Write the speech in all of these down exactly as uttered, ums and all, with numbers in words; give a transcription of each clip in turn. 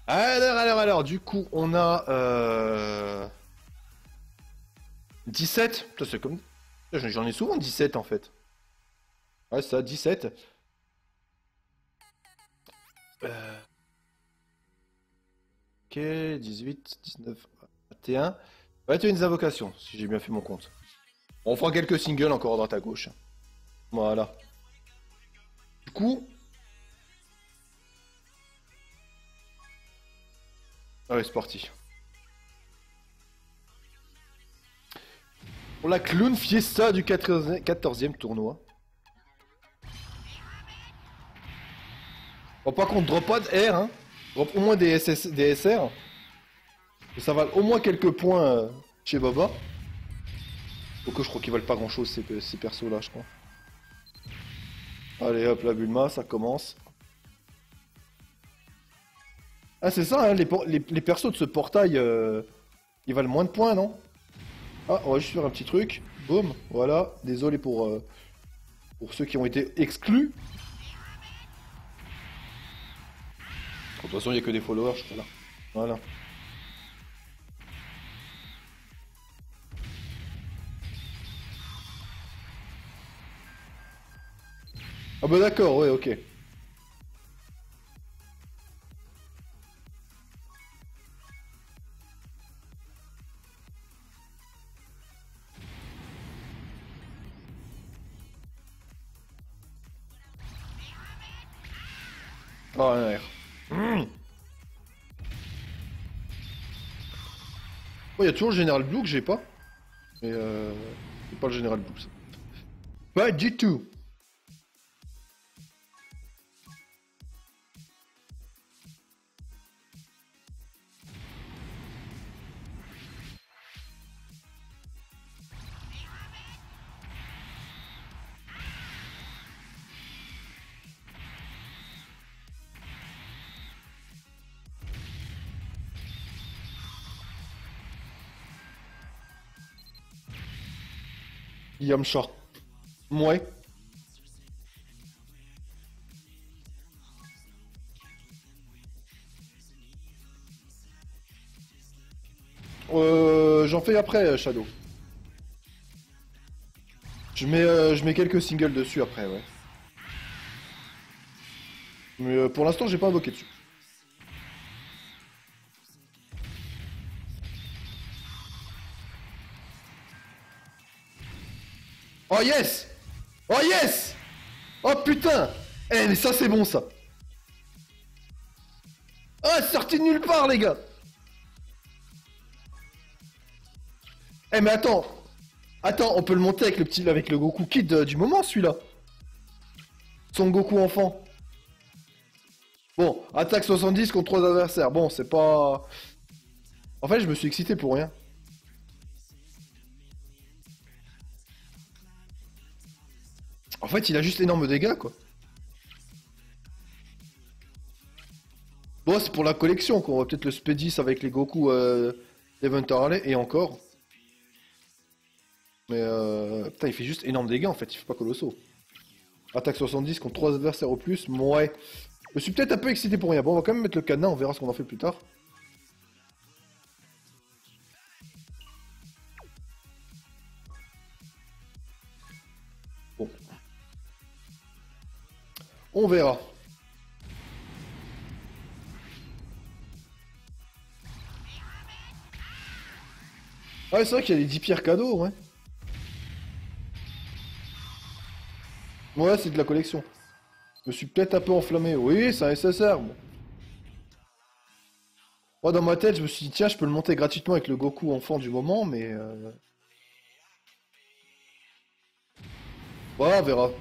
Alors, alors, alors, du coup, on a... Euh... dix-sept. Putain, c'est comme... J'en ai souvent dix-sept, en fait. Ouais, ça, dix-sept. Euh... Ok, dix-huit, dix-neuf, vingt et un. vingt et une invocations, si j'ai bien fait mon compte. On fera quelques singles encore à droite à gauche. Voilà. Du coup... Allez, c'est parti. Pour la Clown Fiesta du quatorzième tournoi. Bon, par contre, drop pas de R, hein. Drop au moins des, S S, des S R. Et ça vale au moins quelques points euh, chez Baba. Donc je crois qu'ils valent pas grand chose ces, ces persos là, je crois. Allez hop, la Bulma, ça commence. Ah c'est ça, hein, les, les, les persos de ce portail, euh, ils valent moins de points, non? Ah, on va juste faire un petit truc. Boum, voilà. Désolé pour, euh, pour ceux qui ont été exclus. De toute façon, il n'y a que des followers, je crois là. Voilà. Ah bah d'accord, ouais, ok. Oh, un R. Mmh. Oh, il y a toujours le Général Blue que j'ai pas. Mais euh... c'est pas le Général Blue, ça. Pas du tout. Yamcha. Ouais. Euh, j'en fais après, Shadow. Je mets, euh, je mets quelques singles dessus après, ouais. Mais euh, pour l'instant, j'ai pas invoqué dessus. Oh yes! Oh yes! Oh putain! Eh mais ça c'est bon ça! Oh c'est sorti de nulle part les gars! Eh mais attends! Attends, on peut le monter avec le petit, avec le Goku Kid euh, du moment celui-là! Son Goku enfant! Bon, attaque soixante-dix contre trois adversaires. Bon, c'est pas... En fait, je me suis excité pour rien. En fait, il a juste énorme dégâts, quoi. Bon, c'est pour la collection, quoi. On va peut-être le Spedis avec les Goku euh, Event Harley, et encore. Mais euh... putain, il fait juste énorme dégâts, en fait. Il fait pas colossaux. Attaque soixante-dix contre trois adversaires au plus. Ouais. Je me suis peut-être un peu excité pour rien. Bon, on va quand même mettre le cadenas, on verra ce qu'on en fait plus tard. Bon. On verra. Ouais, c'est vrai qu'il y a les dix pierres cadeaux, ouais. Ouais, c'est de la collection. Je me suis peut-être un peu enflammé. Oui, c'est un S S R. Bon. Moi, dans ma tête, je me suis dit, tiens, je peux le monter gratuitement avec le Goku enfant du moment, mais... Euh... Ouais, on verra.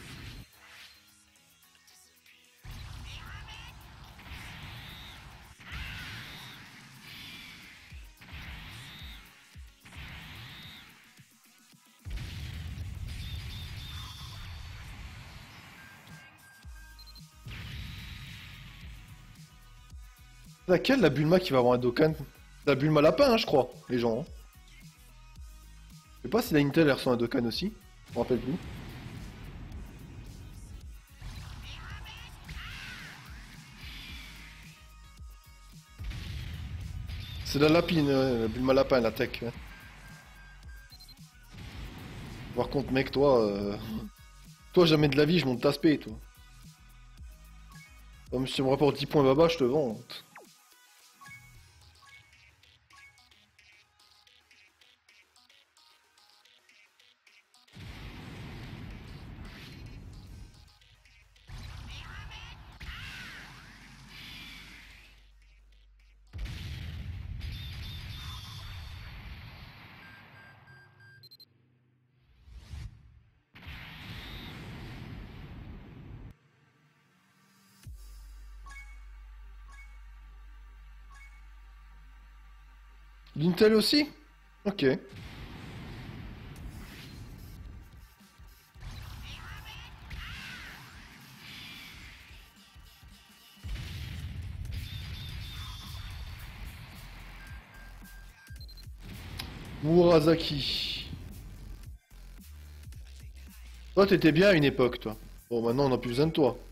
Laquelle, la Bulma qui va avoir un Dokkan? La Bulma lapin, hein, je crois, les gens. Hein. Je sais pas si la Intel, elle reçoit un Dokkan aussi. Je me rappelle plus. C'est la lapine, euh, Bulma lapin, la tech. Ouais. Par contre, mec, toi... Euh... Toi, jamais de la vie, je monte ta spé, toi. Comme si tu me rapportes dix points baba, je te vends. L'Intel aussi? Ok. Murasaki. Toi, t'étais bien à une époque, toi. Bon, maintenant, on a plus besoin de toi.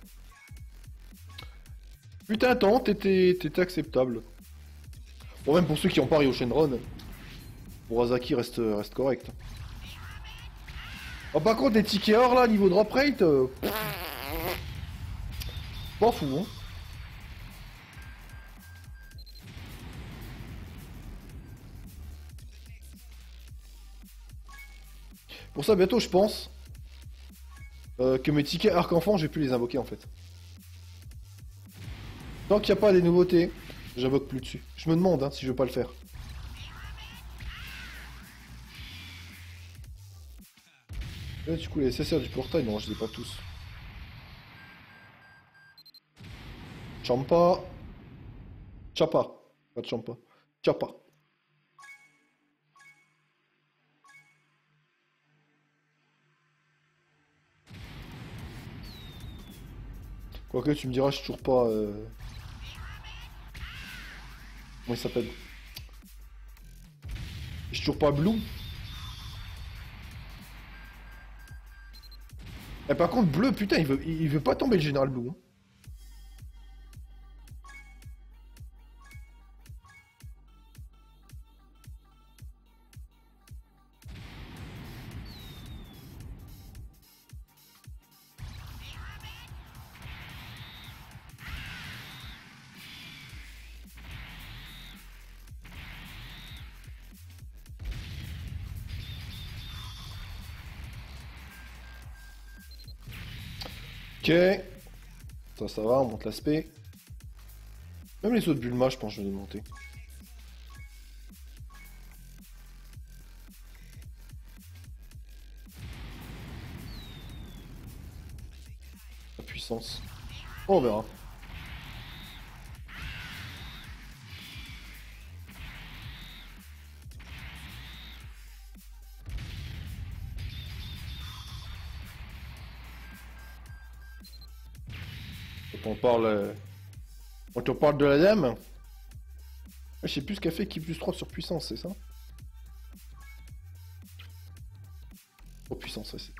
Putain, attends, t'étais t'étais acceptable. Bon, même pour ceux qui ont pari au Shenron, Murasaki reste, reste correct. Oh, par contre, les tickets or, là, niveau drop rate... Euh... Pas fou, hein. Pour ça, bientôt, je pense euh, que mes tickets arc-enfant, j'ai pu les invoquer, en fait. Tant qu'il n'y a pas des nouveautés, j'invoque plus dessus. Je me demande hein, si je veux pas le faire. Et du coup, les S S R du portail, non, je les ai pas tous. Champa. Chapa. Pas de Champa. Chapa. Quoique, tu me diras, je suis toujours pas... Euh... Comment il s'appelle? Je suis toujours pas Blue. Et par contre, Bleu, putain, il veut, il veut pas tomber le général Blue. Hein. Ok. Ça, ça va, on monte l'aspect. Même les autres Bulma, je pense que je vais les monter. La puissance. Oh, on verra. Quand on parle... Euh... Quand on parle de la dame... Je sais plus ce qu'a fait qui plus trois sur puissance, c'est ça? Oh, puissance, ouais, c'est...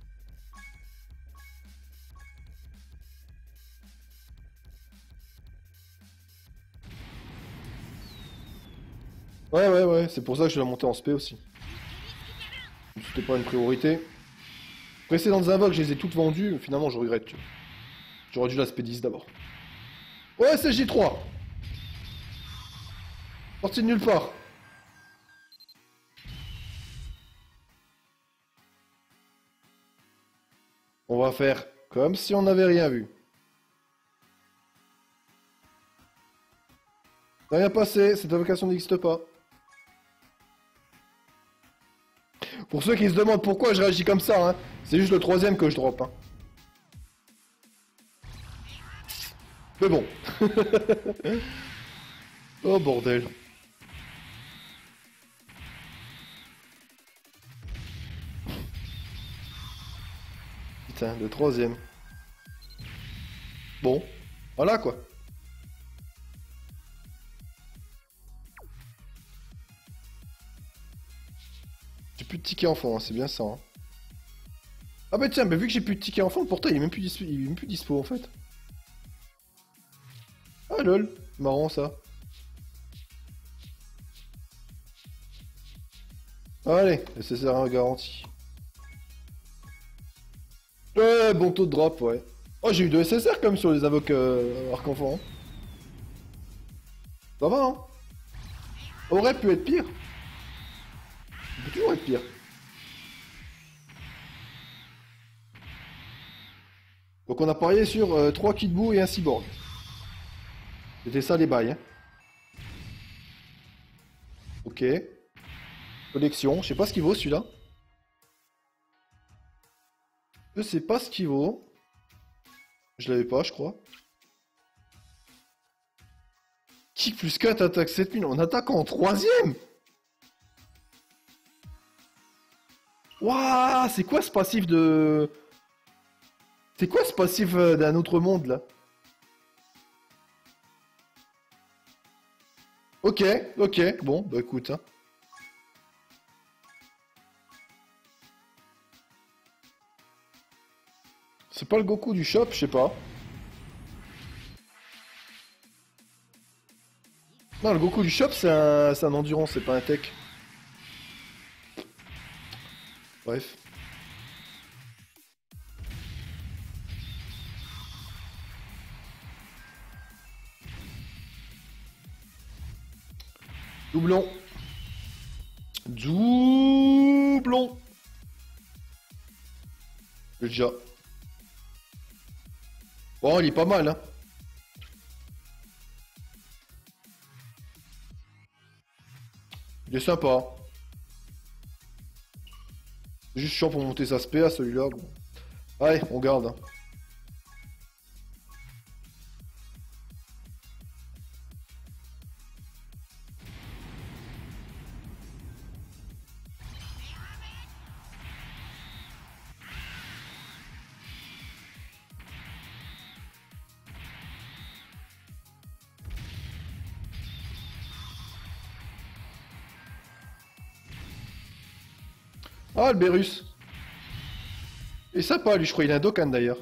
Ouais, ouais, ouais, c'est pour ça que je l'ai monté en spé aussi. C'était pas une priorité. Précédentes invoques, je les ai toutes vendues, finalement je regrette, tu vois. J'aurais dû la spé dix d'abord. Ouais, c'est J trois. Sorti de nulle part. On va faire comme si on n'avait rien vu. Rien passé, cette invocation n'existe pas. Pour ceux qui se demandent pourquoi je réagis comme ça, hein, c'est juste le troisième que je drop. Hein. Mais bon. Oh bordel. Putain, le troisième. Bon, voilà quoi. J'ai plus de tickets enfant, hein, c'est bien ça. Hein. Ah bah tiens, bah vu que j'ai plus de tickets enfant, pourtant il est même plus dispo, il est même plus dispo en fait. Ah lol, marrant ça. Allez, S S R un garanti. Ouais, bon taux de drop, ouais. Oh, j'ai eu de S S R quand même sur les invoques euh, arc-enfant. Hein. Ça va, hein. Aurait pu être pire. Il peut toujours être pire. Donc on a parié sur euh, trois Kid Buu et un Cyborg. C'était ça les bails, hein. Ok. Collection, je sais pas ce qu'il vaut celui-là. Je sais pas ce qu'il vaut. Je l'avais pas, je crois. Kick plus quatre, attaque sept mille. On attaque en troisième. Waouh, c'est quoi ce passif de... C'est quoi ce passif euh, d'un autre monde, là? Ok, ok. Bon, bah écoute, hein. C'est pas le Goku du shop, je sais pas. Non, le Goku du shop, c'est un, c'est un endurance, c'est pas un tech. Bref. Doublon. Doublon. Déjà. Bon, il est pas mal, hein. Il est sympa. Juste chiant pour monter sa spé à celui-là. Bon. Allez, on garde. Hein. Ah, le Berus. Il est sympa, lui, je crois. Il a un Dokkan, d'ailleurs.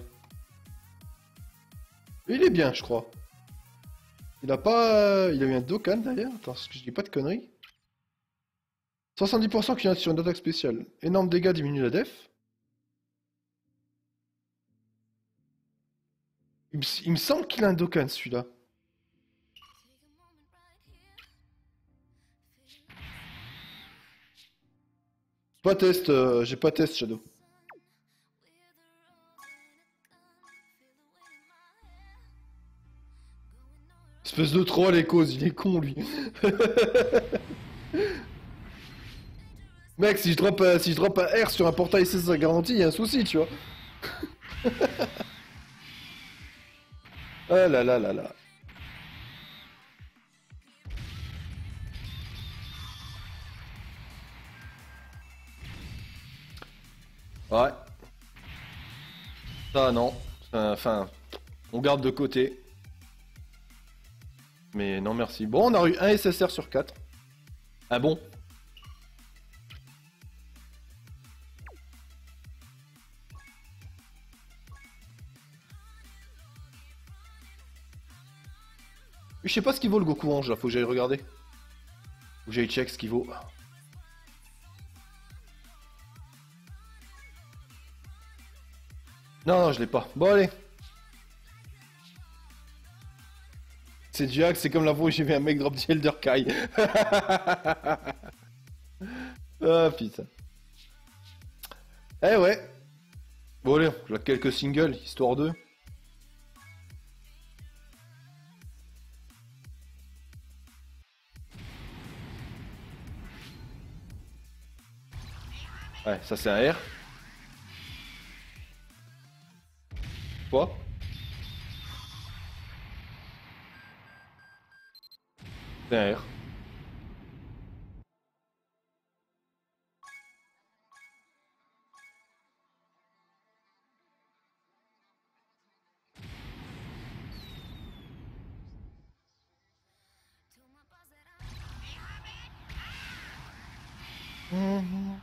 Il est bien, je crois. Il a pas... Il a eu un Dokkan, d'ailleurs. Attends, est-ce que je dis pas de conneries? soixante-dix pour cent qui vient sur une attaque spéciale. Énorme dégâts diminue la def. Il me, il me semble qu'il a un Dokkan, celui-là. Pas test, euh, j'ai pas test, Shadow. Espèce de troll, les causes, il est con, lui. Mec, si je drop, euh, si je drop un R sur un portail C ça garantie, il y a un souci, tu vois. Ah là là là là. Ouais. Ça, non. Enfin, on garde de côté. Mais non, merci. Bon, on a eu un S S R sur quatre. Ah bon? Je sais pas ce qu'il vaut le Goku Ange, là. Faut que j'aille regarder. Faut que j'aille check ce qu'il vaut. Non, non, je l'ai pas. Bon, allez. C'est Jack, c'est comme la fois où j'ai vu un mec drop the Elder Kai. Ah, putain. Eh ouais. Bon, allez, j'ai quelques singles, histoire d'eux. Ouais, ça c'est un R. Quoi? C'est un R. Mmh.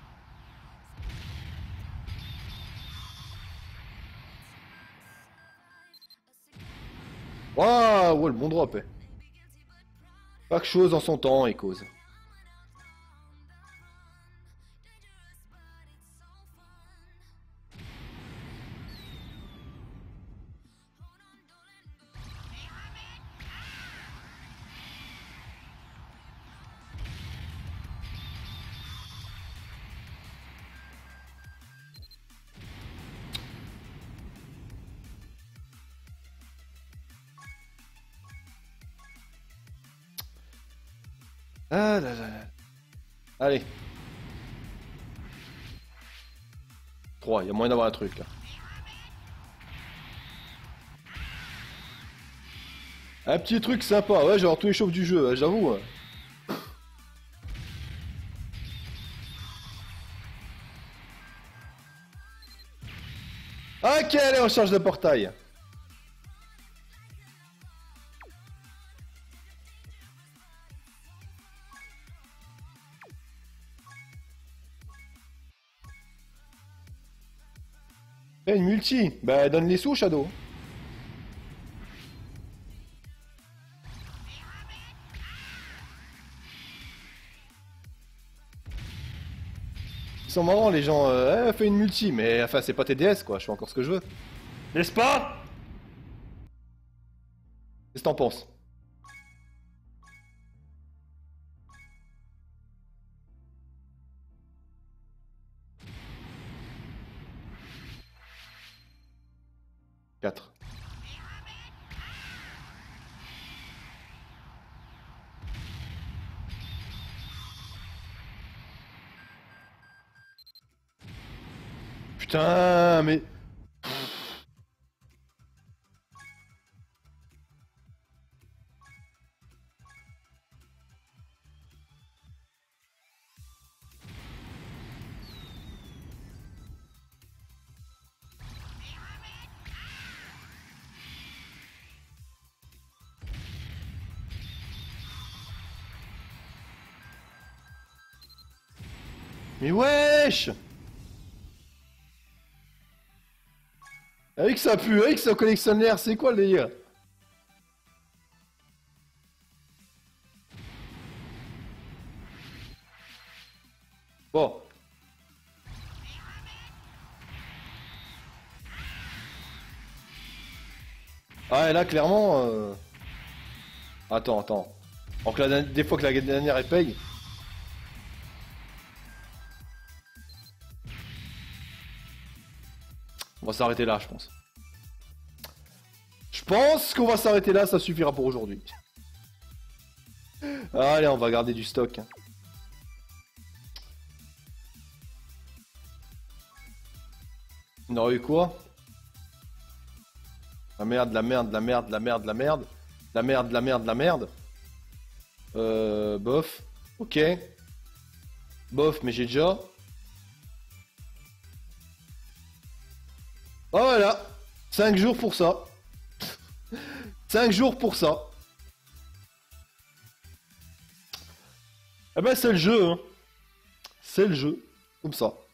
Waouh, ouais, le bon drop. Eh. Chaque chose en son temps et cause. Ah là là là. Allez. trois, il y a moyen d'avoir un truc là. Un petit truc sympa, ouais, genre tous les chauves du jeu, j'avoue. Ok, allez, on change de portail. Eh, une multi. Bah, donne les sous, Shadow. Ils sont marrants, les gens. Euh, eh, fais une multi. Mais, enfin, c'est pas T D S, quoi. Je fais encore ce que je veux. N'est-ce pas? Qu'est-ce que t'en penses? quatre. Putain, mais... Mais wesh! Avec ça pue, avec ça collectionne l'air, c'est quoi le délire? Bon. Ah, et là, clairement... Euh... Attends, attends. Alors que la, des fois que la dernière, elle paye... On va s'arrêter là, je pense. Je pense qu'on va s'arrêter là, ça suffira pour aujourd'hui. Allez, on va garder du stock. On aurait eu quoi? La merde, la merde, la merde, la merde, la merde. La merde, la merde, la merde. Euh... Bof. Ok. Bof, mais j'ai déjà... Oh voilà, cinq jours pour ça. cinq jours pour ça. Eh ben c'est le jeu, hein. C'est le jeu, comme ça.